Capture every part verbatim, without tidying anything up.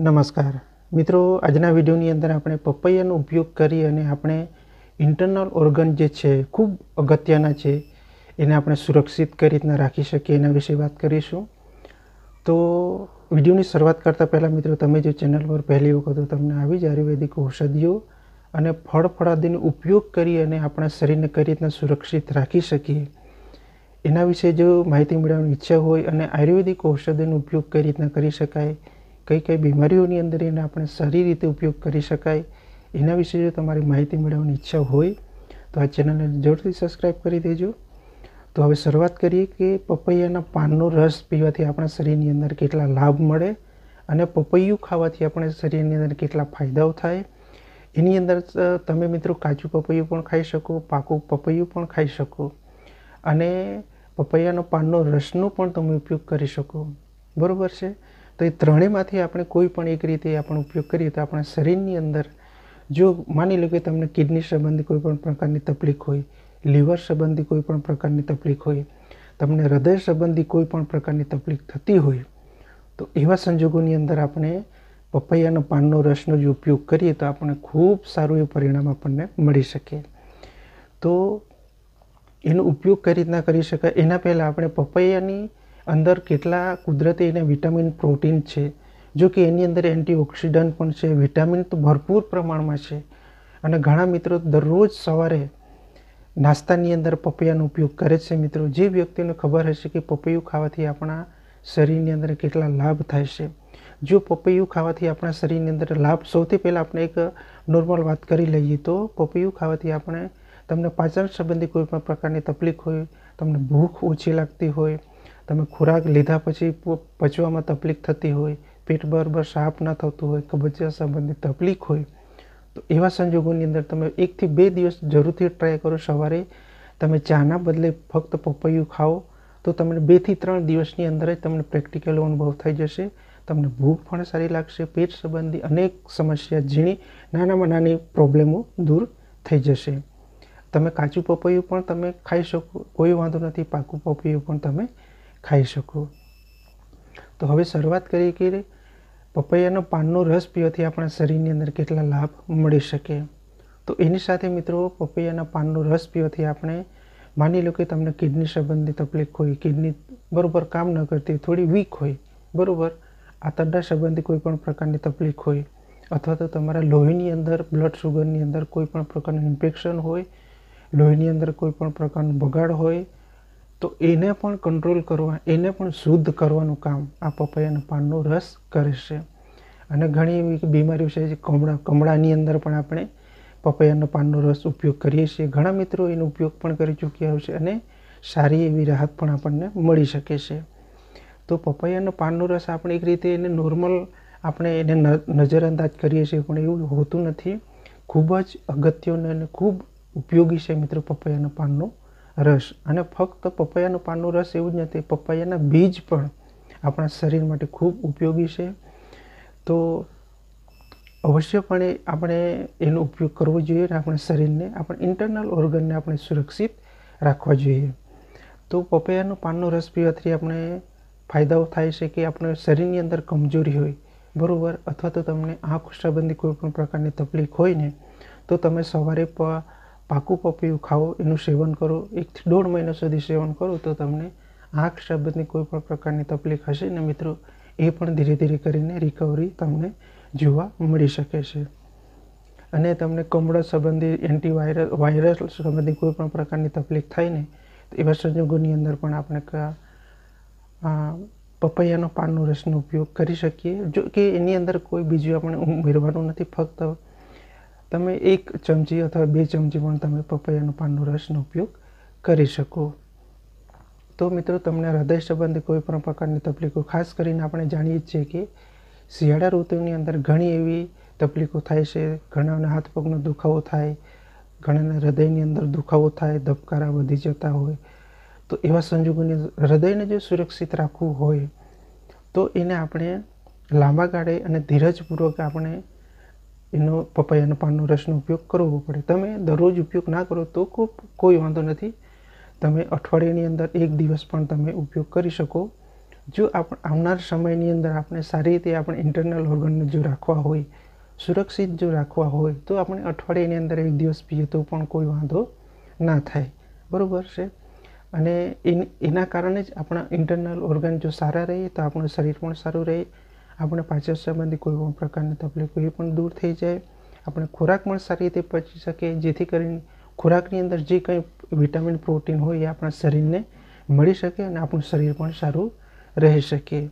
નમસ્કાર મિત્રો, આજના વિડીયોની અંદર આપણે પપૈયાનો ઉપયોગ કરી અને આપણે ઇન્ટરનલ ઓર્ગન જે છે ખૂબ અગત્યના છે એને આપણે સુરક્ષિત કઈ રીતના રાખી શકીએ એના વિશે વાત કરીશું. તો વિડીયોની શરૂઆત કરતાં પહેલાં મિત્રો, તમે જો ચેનલ પર પહેલી વખત તો તમને આવી જ આયુર્વેદિક ઔષધિઓ અને ફળ ફળાદીનો ઉપયોગ કરી અને આપણા શરીરને કઈ રીતના સુરક્ષિત રાખી શકીએ એના વિશે જો માહિતી મેળવવાની ઈચ્છા હોય અને આયુર્વેદિક ઔષધિનો ઉપયોગ કઈ રીતના કરી શકાય, કઈ કઈ બીમારીઓની અંદર એને આપણે સારી રીતે ઉપયોગ કરી શકાય એના વિશે જો તમારી માહિતી મેળવવાની ઈચ્છા હોય તો આ ચેનલને જરૂરથી સબસ્ક્રાઈબ કરી દેજો. તો હવે શરૂઆત કરીએ કે પપૈયાના પાનનો રસ પીવાથી આપણા શરીરની અંદર કેટલા લાભ મળે અને પપૈયું ખાવાથી આપણે શરીરની અંદર કેટલા ફાયદાઓ થાય. એની અંદર તમે મિત્રો કાચું પપૈયું પણ ખાઈ શકો, પાકું પપૈયું પણ ખાઈ શકો અને પપૈયાનો પાનનો રસનો પણ તમે ઉપયોગ કરી શકો. બરાબર છે? તો એ ત્રણેયમાંથી આપણે કોઈ પણ એક રીતે આપણે ઉપયોગ કરીએ તો આપણા શરીરની અંદર જો માની લો કે તમને કિડની સંબંધી કોઈ પણ પ્રકારની તકલીફ હોય, લીવર સંબંધી કોઈ પણ પ્રકારની તકલીફ હોય, તમને હૃદય સંબંધી કોઈ પણ પ્રકારની તકલીફ થતી હોય તો એવા સંજોગોની અંદર આપણે પપૈયાનો પાનનો રસનો જો ઉપયોગ કરીએ તો આપણે ખૂબ સારું એવું પરિણામ આપણને મળી શકે. તો એનો ઉપયોગ કઈ રીતના કરી શકાય એના પહેલાં આપણે પપૈયાની અંદર કેટલા કુદરતી એને વિટામિન પ્રોટીન છે, જો કે એની અંદર એન્ટીઓક્સિડન્ટ પણ છે, વિટામિન તો ભરપૂર પ્રમાણમાં છે અને ઘણા મિત્રો દરરોજ સવારે નાસ્તાની અંદર પપૈયાનો ઉપયોગ કરે છે. મિત્રો, જે વ્યક્તિને ખબર હશે કે પપૈયું ખાવાથી આપણા શરીરની અંદર કેટલા લાભ થાય છે, જો પપૈયું ખાવાથી આપણા શરીરની અંદર લાભ, સૌથી પહેલાં આપણે એક નોર્મલ વાત કરી લઈએ તો પપૈયું ખાવાથી આપણે તમને પાચન સંબંધી કોઈ પણ પ્રકારની તકલીફ હોય, તમને ભૂખ ઓછી લાગતી હોય, તમે ખોરાક લીધા પછી પચવામાં તકલીફ થતી હોય, પેટ બરાબર સાફ ન થતું હોય, કબજિયાત સંબંધી તકલીફ હોય તો એવા સંજોગોની અંદર તમે એકથી બે દિવસ જરૂરથી ટ્રાય કરો. સવારે તમે ચાના બદલે ફક્ત પપૈયું ખાઓ તો તમને બેથી ત્રણ દિવસની અંદર જ તમને પ્રેક્ટિકલ અનુભવ થઈ જશે. તમને ભૂખ પણ સારી લાગશે, પેટ સંબંધી અનેક સમસ્યા, ઝીણી નાનામાં નાની પ્રોબ્લેમો દૂર થઈ જશે. તમે કાચું પપૈયું પણ તમે ખાઈ શકો, કોઈ વાંધો નથી, પાકું પપૈયું પણ તમે ખાઈ શકો. તો હવે શરૂઆત કરીએ કે પપૈયાનો પાનનો રસ પીવાથી આપણા શરીરની અંદર કેટલા લાભ મળી શકે. તો એની સાથે મિત્રો, પપૈયાના પાનનો રસ પીવાથી આપણે માની લો કે તમને કિડની સંબંધી તકલીફ હોય, કિડની બરાબર કામ ન કરતી, થોડી વીક હોય, બરાબર, આંતરડા સંબંધી કોઈ પણ પ્રકારની તકલીફ હોય અથવા તો તમારા લોહીની અંદર બ્લડ શુગરની અંદર કોઈ પણ પ્રકારનું ઇન્ફેક્શન હોય, લોહીની અંદર કોઈ પણ પ્રકારનો બગાડ હોય તો એને પણ કંટ્રોલ કરવા, એને પણ શુદ્ધ કરવાનું કામ આ પપૈયાના પાનનો રસ કરે છે. અને ઘણી એવી બીમારીઓ છે જે કમળા કમળાની અંદર પણ આપણે પપૈયાનો પાનનો રસ ઉપયોગ કરીએ છીએ. ઘણા મિત્રો એનો ઉપયોગ પણ કરી ચૂક્યા હોય છે અને સારી એવી રાહત પણ આપણને મળી શકે છે. તો પપૈયાનો પાનનો રસ આપણે એક રીતે એને નોર્મલ આપણે એને નજરઅંદાજ કરીએ છીએ પણ એવું હોતું નથી. ખૂબ જ અગત્યનો અને ખૂબ ઉપયોગી છે મિત્રો પપૈયાનો પાનનો રસ. અને ફક્ત પપૈયાનો પાનનો રસ એવું જ નથી, પપૈયાના બીજ પણ આપણા શરીર માટે ખૂબ ઉપયોગી છે. તો અવશ્યપણે આપણે એનો ઉપયોગ કરવો જોઈએ અને આપણા શરીરને, આપણા ઇન્ટરનલ ઓર્ગનને આપણે સુરક્ષિત રાખવા જોઈએ. તો પપૈયાનો પાનનો રસ પીવાથી આપણે ફાયદાઓ થાય છે કે આપણે શરીરની અંદર કમજોરી હોય, બરાબર, અથવા તો તમને આંખ સંબંધી કોઈ પણ પ્રકારની તકલીફ હોય ને તો તમે સવારે પાકું પપૈયું ખાઓ, એનું સેવન કરો, એકથી દોઢ મહિના સુધી સેવન કરો તો તમને આંખ સંબંધી કોઈ પણ પ્રકારની તકલીફ હશે ને મિત્રો એ પણ ધીરે ધીરે કરીને રિકવરી તમને જોવા મળી શકે છે. અને તમને કમળા સંબંધી, એન્ટીવાયરલ વાયરલ સંબંધી કોઈ પણ પ્રકારની તકલીફ થાય ને તો એવા સંજોગોની અંદર પણ આપણે પપૈયાનો પાનનો રસનો ઉપયોગ કરી શકીએ. જો કે એની અંદર કોઈ બીજું આપણે ઉમેરવાનું નથી, ફક્ત તમે એક ચમચી અથવા બે ચમચી પણ તમે પપૈયાનો પાનનો રસનો ઉપયોગ કરી શકો. તો મિત્રો, તમને હૃદય સંબંધી કોઈ પણ પ્રકારની તકલીફો, ખાસ કરીને આપણે જાણીએ છીએ કે શિયાળા ઋતુની અંદર ઘણી એવી તકલીફો થાય છે. ઘણાને હાથ પગનો દુખાવો થાય, ઘણાને હૃદયની અંદર દુખાવો થાય, ધબકારા વધી જતા હોય તો એવા સંજોગોની હૃદયને જો સુરક્ષિત રાખવું હોય તો એને આપણે લાંબા ગાળે અને ધીરજપૂર્વક આપણે એનો પપૈયાનો પાનનો રસનો ઉપયોગ કરવો પડે. તમે દરરોજ ઉપયોગ ના કરો તો કોઈ વાંધો નથી, તમે અઠવાડિયાની અંદર એક દિવસ પણ તમે ઉપયોગ કરી શકો જો આપ આવનાર સમયની અંદર આપણે સારી રીતે આપણે ઇન્ટરનલ ઓર્ગનને જો રાખવા હોય, સુરક્ષિત જો રાખવા હોય, તો આપણે અઠવાડિયાની અંદર એક દિવસ પીએ તો પણ કોઈ વાંધો ના થાય, બરાબર છે. અને એના કારણે જ આપણા ઇન્ટરનલ ઓર્ગન જો સારા રહે તો આપણું શરીર પણ સારું રહે, આપણે પાચન સંબંધી કોઈ પણ પ્રકારની તકલીફો એ પણ દૂર થઈ જાય, આપણે ખોરાક પણ સારી રીતે પચી શકે, જેથી કરીને ખોરાકની અંદર જે કંઈ વિટામિન પ્રોટીન હોય એ આપણા શરીરને મળી શકે અને આપણું શરીર પણ સારું રહી શકે.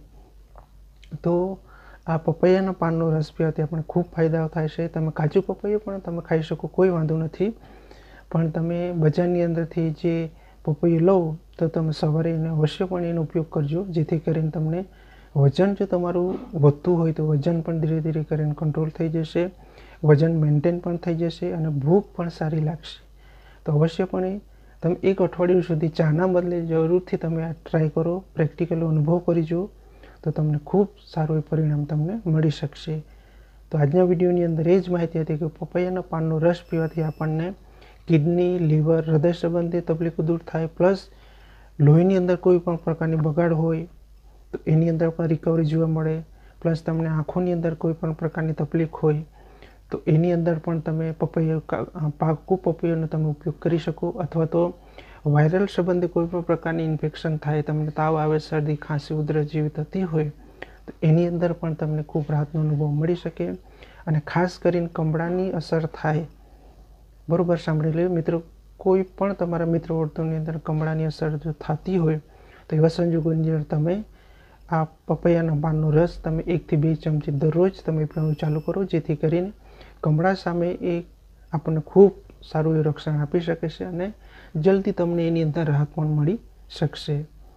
તો આ પપૈયાના પાનનો રસ પીવાથી આપણે ખૂબ ફાયદાઓ થાય છે. તમે કાચું પપૈયું પણ તમે ખાઈ શકો, કોઈ વાંધો નથી. પણ તમે બજારની અંદરથી જે પપૈયું લો તો તમે સવારે એને અવશ્યપણે એનો ઉપયોગ કરજો, જેથી કરીને તમને વજન જો તમારું વધતું હોય તો વજન પણ ધીરે ધીરે કરીને કંટ્રોલ થઈ જશે, વજન મેન્ટેન પણ થઈ જશે અને ભૂખ પણ સારી લાગશે. તો અવશ્યપણે તમે એક અઠવાડિયું સુધી ચાના બદલે જરૂરથી તમે આ ટ્રાય કરો, પ્રેક્ટિકલ અનુભવ કરી જુઓ, તો તમને ખૂબ સારું એ પરિણામ તમને મળી શકશે. તો આજના વિડીયોની અંદર એ જ માહિતી હતી કે પપૈયાના પાનનો રસ પીવાથી આપણને કિડની, લીવર, હૃદય સંબંધી તકલીફો દૂર થાય, પ્લસ લોહીની અંદર કોઈ પણ પ્રકારની બગાડ હોય તો એની અંદર પણ રિકવરી જોવા મળે, પ્લસ તમને આંખોની અંદર કોઈ પણ પ્રકારની તકલીફ હોય તો એની અંદર પણ તમે પપૈયા પાકું પપૈયાનો તમે ઉપયોગ કરી શકો. અથવા તો વાયરલ સંબંધી કોઈ પણ પ્રકારની ઇન્ફેક્શન થાય, તમને તાવ આવે, શરદી, ખાંસી, ઉધરસ જેવી થતી હોય તો એની અંદર પણ તમને ખૂબ રાહતનો અનુભવ મળી શકે. અને ખાસ કરીને કમળાની અસર થાય, બરોબર સાંભળી લો મિત્રો, કોઈ પણ તમારા મિત્ર વર્તુળની અંદર કમળાની અસર જો થતી હોય તો એવા સંજોગોની અંદર તમે આ પપૈયાના પાનનો રસ તમે એકથી બે ચમચી દરરોજ તમે પીવાનું ચાલુ કરો, જેથી કરીને કમળા સામે એ આપણને ખૂબ સારું એ રક્ષણ આપી શકે છે અને જલ્દી તમને એની અંદર રાહત પણ મળી શકશે.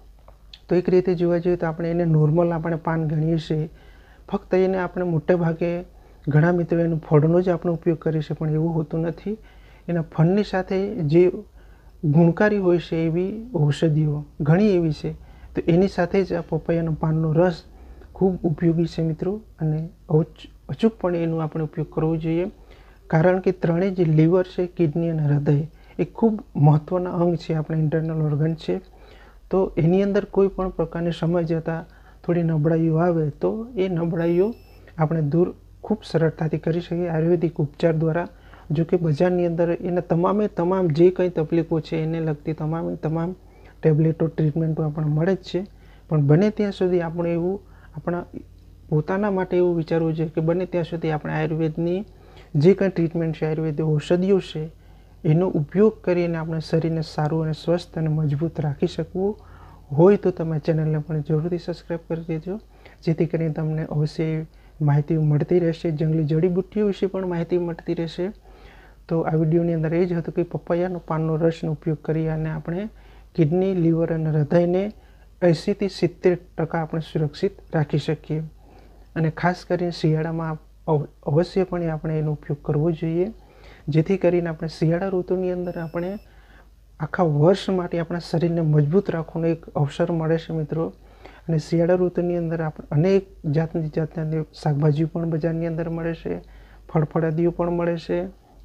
તો એક રીતે જોવા જઈએ તો આપણે એને નોર્મલ આપણે પાન ગણીએ છીએ, ફક્ત એને આપણે મોટે ભાગે ઘણા મિત્રો એનું ફળનો જ આપણે ઉપયોગ કરીએ છીએ, પણ એવું હોતું નથી. એના ફળની સાથે જે ગુણકારી હોય છે એવી ઔષધિઓ ઘણી એવી છે, તો એની સાથે જ આ પપૈયાનો પાનનો રસ ખૂબ ઉપયોગી છે મિત્રો. અને અચૂકપણે એનો આપણે ઉપયોગ કરવો જોઈએ, કારણ કે ત્રણેય જે લીવર છે, કિડની અને હૃદય એ ખૂબ મહત્ત્વના અંગ છે, આપણા ઇન્ટરનલ ઓર્ગન છે. તો એની અંદર કોઈ પણ પ્રકારની સમય જતાં થોડી નબળાઈઓ આવે તો એ નબળાઈઓ આપણે દૂર ખૂબ સરળતાથી કરી શકીએ આયુર્વેદિક ઉપચાર દ્વારા. જો કે બજારની અંદર એના તમામે તમામ જે કંઈ તકલીફો છે એને લગતી તમામે તમામ ટેબ્લેટો, ટ્રીટમેન્ટો આપણને મળે જ છે, પણ બને ત્યાં સુધી આપણે એવું આપણા પોતાના માટે એવું વિચારવું જોઈએ કે બને ત્યાં સુધી આપણે આયુર્વેદની જે કંઈ ટ્રીટમેન્ટ છે, આયુર્વેદ ઔષધિઓ છે, એનો ઉપયોગ કરીને આપણે શરીરને સારું અને સ્વસ્થ અને મજબૂત રાખી શકવું હોય તો તમે ચેનલને પણ જરૂરથી સબસ્ક્રાઈબ કરી દેજો, જેથી કરીને તમને અવશ્ય માહિતી મળતી રહેશે, જંગલી જડીબુટ્ટીઓ વિશે પણ માહિતી મળતી રહેશે. તો આ વિડીયોની અંદર એ જ હતું કે પપૈયાનો પાનનો રસનો ઉપયોગ કરી અને આપણે કિડની, લીવર અને હૃદયને એંસીથી સિત્તેર ટકા આપણે સુરક્ષિત રાખી શકીએ. અને ખાસ કરીને શિયાળામાં અવશ્યપણે આપણે એનો ઉપયોગ કરવો જોઈએ, જેથી કરીને આપણે શિયાળા ઋતુની અંદર આપણે આખા વર્ષ માટે આપણા શરીરને મજબૂત રાખવાનો એક અવસર મળે છે મિત્રો. અને શિયાળા ઋતુની અંદર આપણે અનેક જાતની જાતની શાકભાજીઓ પણ બજારની અંદર મળે છે, ફળફળાદીઓ પણ મળે છે.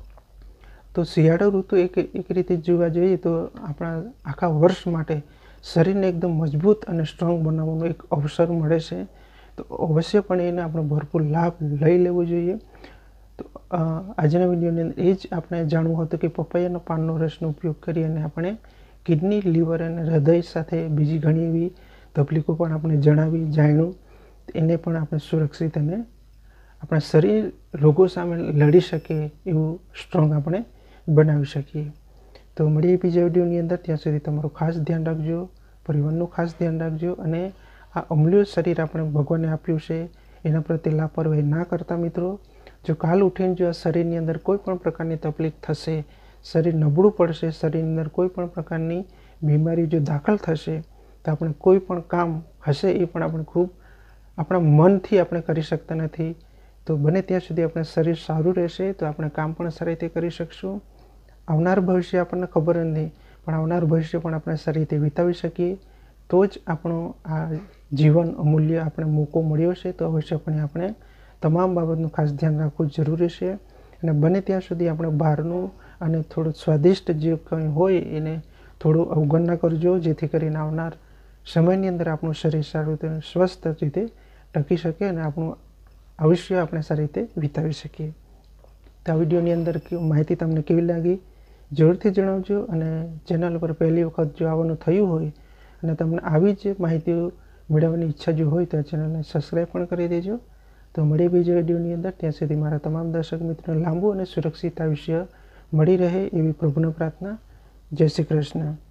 તો શિયાળા ઋતુ એક એક રીતે જોવા જોઈએ તો આપણા આખા વર્ષ માટે શરીરને એકદમ મજબૂત અને સ્ટ્રોંગ બનાવવાનો એક અવસર મળે છે. તો અવશ્યપણે એને આપણે ભરપૂર લાભ લઈ લેવો જોઈએ. તો આજના વિડીયોની અંદર એ જ આપણે જાણવું હતું કે પપૈયાના પાનનો રસનો ઉપયોગ કરી અને આપણે કિડની, લીવર અને હૃદય સાથે બીજી ઘણી એવી તકલીફો પણ આપણે જણાવી, જાણ્યું, એને પણ આપણે સુરક્ષિત અને આપણા શરીર રોગો સામે લડી શકે એવું સ્ટ્રોંગ આપણે બનાવી શકીએ. તો મળીએ બીજા વિડીયોની અંદર, ત્યાં સુધી તમારું ખાસ ધ્યાન રાખજો, પરિવારનું ખાસ ધ્યાન રાખજો. અને આ અમૂલ્ય શરીર આપણે ભગવાને આપ્યું છે, એના પ્રત્યે લાપરવાહી ના કરતા મિત્રો. જો કાલ ઉઠીને જો આ શરીરની અંદર કોઈ પણ પ્રકારની તકલીફ થશે, શરીર નબળું પડશે, શરીરની અંદર કોઈ પણ પ્રકારની બીમારી જો દાખલ થશે તો આપણે કોઈ પણ કામ હશે એ પણ આપણે ખૂબ આપણા મનથી આપણે કરી શકતા નથી. તો બને ત્યાં સુધી આપણે શરીર સારું રહેશે તો આપણે કામ પણ સારી રીતે કરી શકશું. આવનાર ભવિષ્ય આપણને ખબર જ નહીં, પણ આવનાર ભવિષ્ય પણ આપણે સારી રીતે વિતાવી શકીએ તો જ આપણો આ જીવન અમૂલ્ય આપણે મોકો મળ્યો છે. તો અવશ્યપણે આપણે તમામ બાબતનું ખાસ ધ્યાન રાખવું જરૂરી છે. અને બને ત્યાં સુધી આપણે બહારનું અને થોડું સ્વાદિષ્ટ જે કંઈ હોય એને થોડું અવગણના કરજો, જેથી કરીને આવનાર સમયની અંદર આપણું શરીર સારું રીતે સ્વસ્થ રીતે ટકી શકે અને આપણું આયુષ્ય આપણે સારી રીતે વિતાવી શકીએ. તો આ વિડીયોની અંદર માહિતી તમને કેવી લાગી જરૂરથી જણાવજો. અને ચેનલ પર પહેલી વખત જો આવવાનું થયું હોય અને તમને આવી જ માહિતીઓ મેળવવાની ઈચ્છા જો હોય તો ચેનલને સબસ્ક્રાઈબ પણ કરી દેજો. તો મળીએ બીજા વિડીયોની અંદર. ત્યાં સુધી મારા તમામ દર્શક મિત્રોને લાંબુ અને સુરક્ષિત આયુષ્ય મળી રહે એવી પ્રભુને પ્રાર્થના. જય શ્રી કૃષ્ણ.